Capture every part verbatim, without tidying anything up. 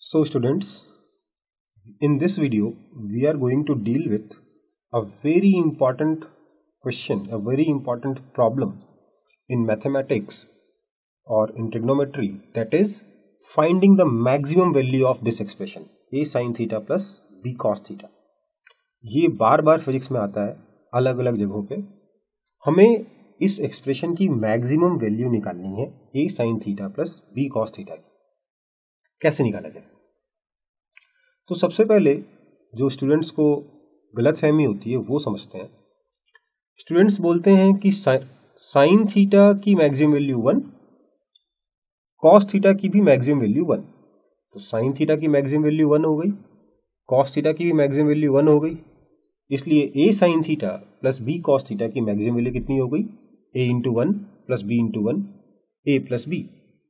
So students, in this video we are going to deal with a very important question, a very important problem in mathematics or in trigonometry, that is finding the maximum value of this expression a sin theta plus b cos theta. ये बार बार physics में आता है अलग अलग जगहों पे. हमें इस एक्सप्रेशन की मैक्सिमम वैल्यू निकालनी है a sin theta plus b cos theta की. कैसे निकाला जाए? तो सबसे पहले जो स्टूडेंट्स को गलतफहमी होती है वो समझते हैं. स्टूडेंट्स बोलते हैं कि साइन थीटा की maximum value one, cos theta की भी मैक्सिमम वैल्यू वन. तो साइन थीटा की मैक्सिमम वैल्यू वन हो गई, कॉस थीटा की भी मैक्सिमम वैल्यू वन हो गई, इसलिए A sine theta plus B cos theta की मैक्सिमम वैल्यू कितनी हो गई? A into one plus B into one, A plus B.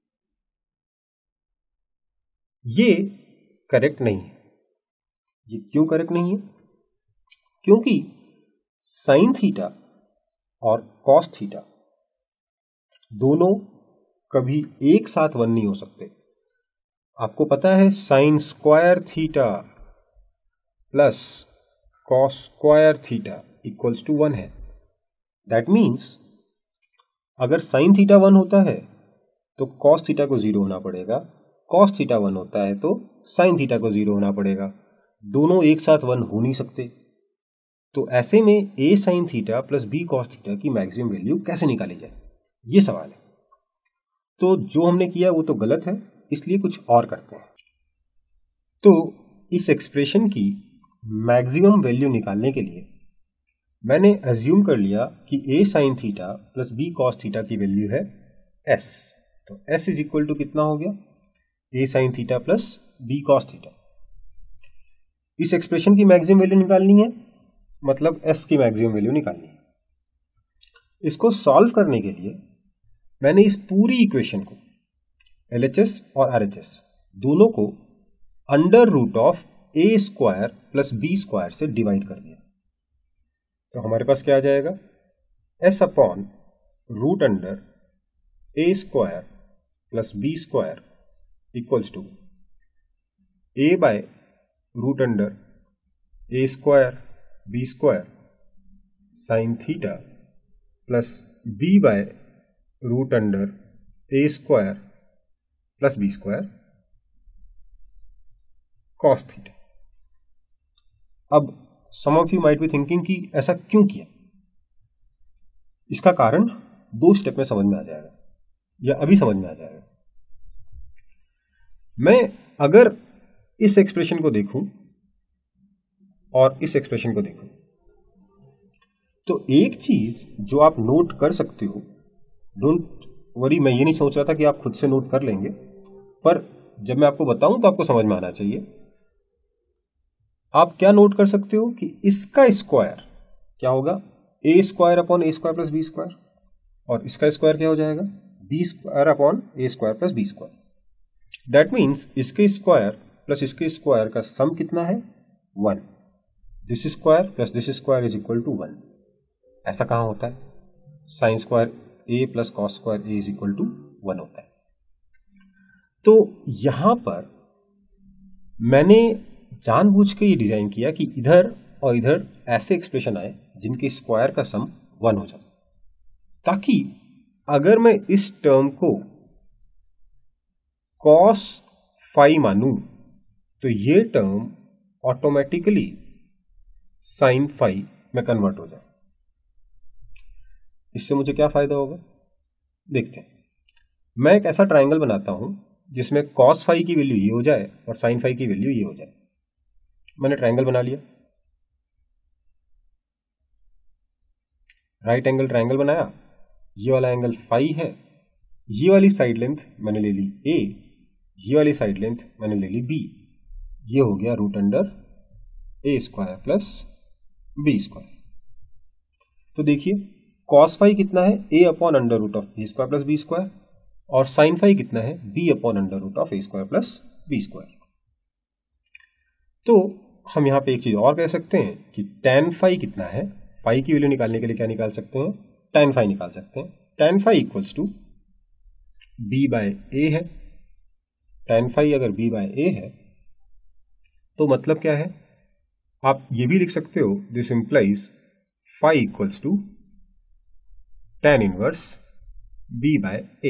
ये करेक्ट नहीं है. ये क्यों करेक्ट नहीं है? क्योंकि साइन थीटा और कॉस थीटा दोनों कभी एक साथ वन नहीं हो सकते. आपको पता है sine square theta plus cos square theta equals to one है. दैट मीन्स अगर साइन थीटा वन होता है तो कॉस थीटा को जीरो होना पड़ेगा, कॉस थीटा वन होता है तो साइन थीटा को जीरो होना पड़ेगा. दोनों एक साथ वन हो नहीं सकते. तो ऐसे में A sine theta plus B cos theta की मैक्सिमम वैल्यू कैसे निकाली जाए, ये सवाल है. तो जो हमने किया वो तो गलत है, इसलिए कुछ और करते हैं. तो इस एक्सप्रेशन की मैक्सिमम वैल्यू निकालने के लिए मैंने अज्यूम कर लिया कि A sine theta plus B cos theta की वैल्यू है एस. तो एस इज इक्वल टू कितना हो गया? A sine theta plus B cos theta. इस एक्सप्रेशन की मैक्सिमम वैल्यू निकालनी है, मतलब एस की मैक्सिमम वैल्यू निकालनी है. इसको सॉल्व करने के लिए मैंने इस पूरी इक्वेशन को एल एच एस और आर एच एस दोनों को under root of A square plus B square से डिवाइड कर दिया. तो हमारे पास क्या आ जाएगा? S upon root under A square plus B square equals to A by root under A square B square sine theta plus B by root under A square plus B square cos theta. अब some of you might be thinking कि ऐसा क्यों किया. इसका कारण दो step में समझ में आ जाएगा, या अभी समझ में आ जाएगा. मैं अगर इस एक्सप्रेशन को देखूं और इस एक्सप्रेशन को देखूं तो एक चीज जो आप नोट कर सकते हो, डोंट वरी, मैं ये नहीं सोच रहा था कि आप खुद से नोट कर लेंगे, पर जब मैं आपको बताऊं तो आपको समझ में आना चाहिए. आप क्या नोट कर सकते हो कि इसका स्क्वायर क्या होगा? A square upon A square plus B square, और इसका स्क्वायर क्या हो जाएगा? B square upon A square plus B square. That means इसके स्क्वायर प्लस इसके स्क्वायर का सम कितना है? One. This square plus this square is equal to one. ऐसा कहां होता है? Sine square A plus cos square A is equal to one होता है. तो यहां पर मैंने जानबूझ के ये डिजाइन किया कि इधर और इधर ऐसे एक्सप्रेशन आए जिनके स्क्वायर का सम वन हो जाए, ताकि अगर मैं इस टर्म को कॉस फाई मानूं तो ये टर्म ऑटोमेटिकली साइन फाई में कन्वर्ट हो जाए. इससे मुझे क्या फायदा होगा देखते हैं. मैं एक ऐसा ट्रायंगल बनाता हूं जिसमें कॉस फाई की वैल्यू ये हो जाए और साइन फाई की वैल्यू ये हो जाए. मैंने ट्रायंगल बना लिया, राइट एंगल ट्रायंगल बनाया. ये वाला एंगल फाई है, ये वाली साइड लेंथ मैंने ले ली ए, ये वाली साइड लेंथ मैंने ले ली बी. ये हो गया root under A square plus B square. तो देखिए कॉस फाई कितना है? A upon under root of A square plus B square, और साइन फाई कितना है? B upon under root of A square plus B square. तो हम यहां पे एक चीज और कह सकते हैं कि tan फाई कितना है? फाई की वैल्यू निकालने के लिए क्या निकाल सकते हैं? tan फाई निकाल सकते हैं. tan phi equals to B by A है. tan फाई अगर b बाय ए है तो मतलब क्या है, आप ये भी लिख सकते हो, this implies phi equals to tan inverse b by A.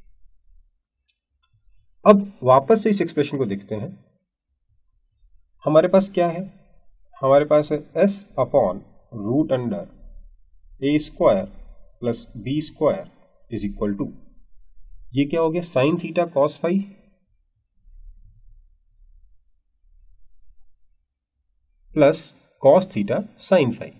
अब वापस से इस एक्सप्रेशन को देखते हैं। हमारे पास क्या है, हमारे पास है s upon root under A square plus B square is equal to, ये क्या हो गया, sine theta cos phi plus cos theta sine phi.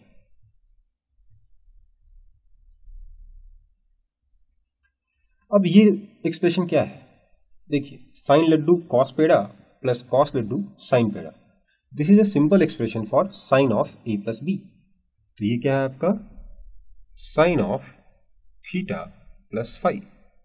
अब ये एक्सप्रेशन क्या है, देखिए साइन लड्डू कॉस पेड़ा प्लस कॉस लड्डू साइन पेड़ा, this is a simple expression for sine of A plus B. तो ये क्या है आपका sine of theta plus phi.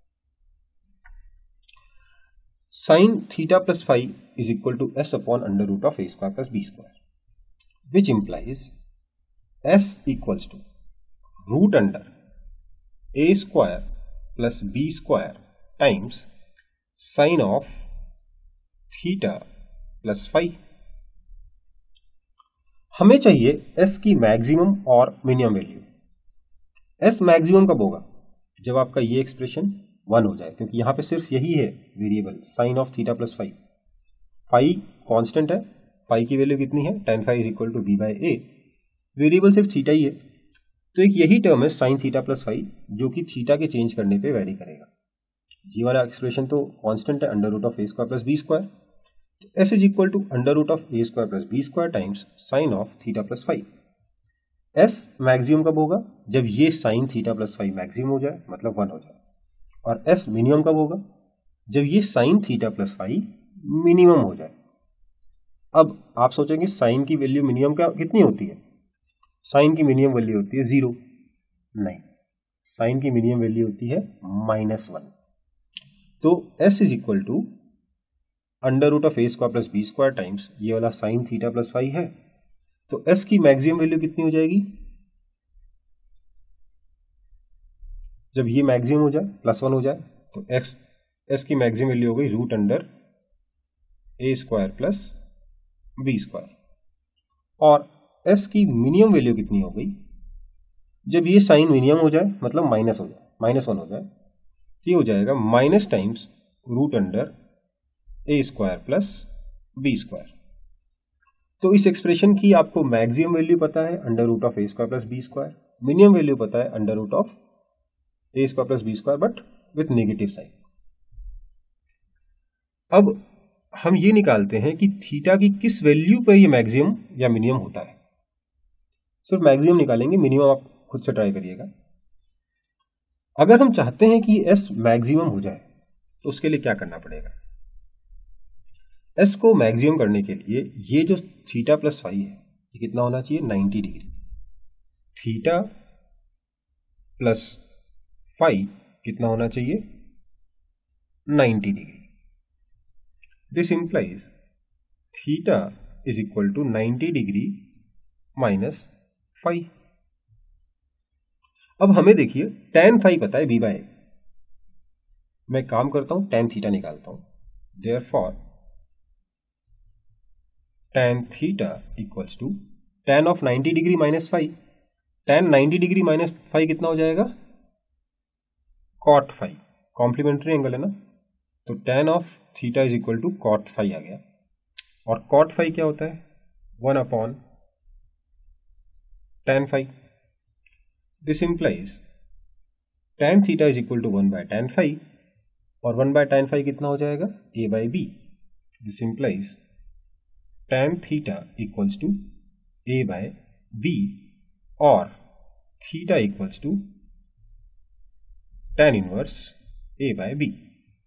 Sine theta plus phi is equal to S upon under root of A square plus B square, which implies S equals to root under A square plus B square times sine of theta plus phi. हमें चाहिए S की maximum और minimum value. S maximum कब होगा, जब आपका ये expression one हो जाए, क्योंकि यहां पे सिर्फ यही है variable sine of theta plus phi. Phi constant है, फाई की वैल्यू कितनी है, tan phi is equal to B by A, variable सिर्फ थीटा ही है। तो एक यही टर्म है साइन थीटा प्लस फाई जो कि थीटा के चेंज करने पे वैरी करेगा। ये वाला एक्सप्रेशन तो कांस्टेंट है, under root of A square plus B square. S is equal to under root of A square plus B square times sine of theta plus phi. S maximum कब होगा, जब ये sine theta plus phi maximum हो जाए, मतलब one हो जाए। और एस मिनिमम कब होगा, जब ये sine theta plus phi minimum हो जाए। अब आप सोचेंगे साइन की वैल्यू मिनिमम क्या कितनी होती है, साइन की मिनिमम वैल्यू होती है जीरो, नहीं, साइन की मिनिमम वैल्यू होती है माइनस वन। तो s is equal to under root of A square plus B square times ये वाला साइन थीटा प्लस फाई है। तो s की मैक्सिमम वैल्यू कितनी हो जाएगी, जब ये मैक्सिमम हो जाए प्लस वन हो जाए, तो x s की मैक्सिमम वैल्यू हो गई root under A square plus B square. और s की मिनिमम वैल्यू कितनी हो गई, जब ये साइन मिनिमम हो जाए, मतलब माइनस हो जाए, माइनस वन हो जाए, ये हो जाएगा minus times root under A square plus B square. तो इस एक्सप्रेशन की आपको मैक्सिमम वैल्यू पता है under root of A square plus B square, minimum value पता है under root of A square plus B square but with negative sign. अब हम ये निकालते हैं कि थीटा की किस वैल्यू पर ये मैक्सिमम या मिनिमम होता है। सिर्फ मैक्सिमम निकालेंगे, मिनिमम आप खुद से ट्राई करिएगा। अगर हम चाहते हैं कि एस मैक्सिमम हो जाए तो उसके लिए क्या करना पड़ेगा, एस को मैक्सिमम करने के लिए ये जो थीटा प्लस फाई है ये कितना होना चाहिए, ninety degree. Theta plus phi कितना होना चाहिए, ninety degree. This implies theta is equal to ninety degree minus phi. अब हमें देखिए tan फाई पता है बी बाय, मैं काम करता हूं tan थीटा निकालता हूं, therefore tan theta equals to tan of ninety degree minus phi. tan ninety degree minus phi कितना हो जाएगा, cot फाई, कॉम्प्लीमेंट्री एंगल है ना, तो tan of theta is equal to cot phi आ गया। और cot फाई क्या होता है, one upon tan phi. This implies tan theta is equal to one by tan phi, और वन बाय tan फाई कितना हो जाएगा, a by b। This implies tan theta equals to a by b और theta equals to tan inverse a by b।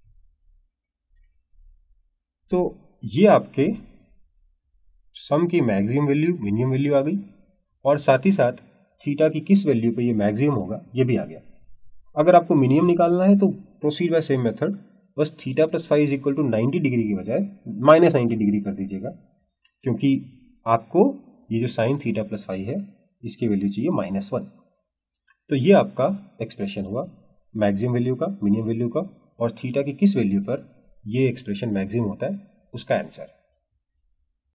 तो ये आपके sum की maximum value minimum value आ गई, और साथ ही साथ थीटा की किस वैल्यू पे ये मैक्सिमम होगा ये भी आ गया। अगर आपको मिनिमम निकालना है तो प्रोसीड बाय सेम मेथड, बस theta plus five is equal to ninety degree की बजाय माइनस नाइन्टी डिग्री कर दीजिएगा, क्योंकि आपको ये जो साइन थीटा प्लस फाइव है इसकी वैल्यू चाहिए माइनस वन। तो ये आपका एक्सप्रेशन हुआ मैक्सिमम वैल्यू का, मिनिमम वैल्यू का, और थीटा की किस वैल्यू पर ये एक्सप्रेशन मैक्सिमम होता है उसका आंसर।